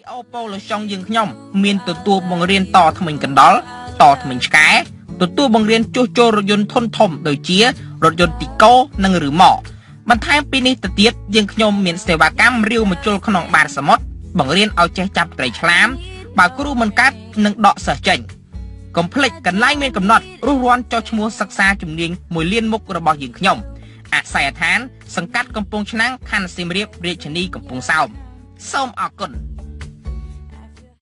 អូប៉ូឡូចុងយើងខ្ញុំមានទទួលបង្រៀនតថ្មិញកណ្ដុរតថ្មិញឆ្កែទទួលបង្រៀនជួសជុលរថយន្តធុនធំដូចជារថយន្តទីកូនិងឬម៉កបន្ថែមពីនេះទៅទៀតយើងខ្ញុំមានសេវាកម្មរាវមជុលក្នុងបាតសមុទ្របង្រៀនឲ្យចេះចាប់ត្រីឆ្លាមបើគ្រូមិនកាត់នឹងដកសិស្សចេញកុំភ្លេចកន្លែងមានកំណត់រស់រាន់ចុះឈ្មោះសិក្សាជំនាញមួយលានមុខរបស់យើងខ្ញុំអាស័យដ្ឋានសង្កាត់កំពង់ឆ្នាំងខណ្ឌសៀមរាបរាជធានីកំពង់សោមសូមអរគុណ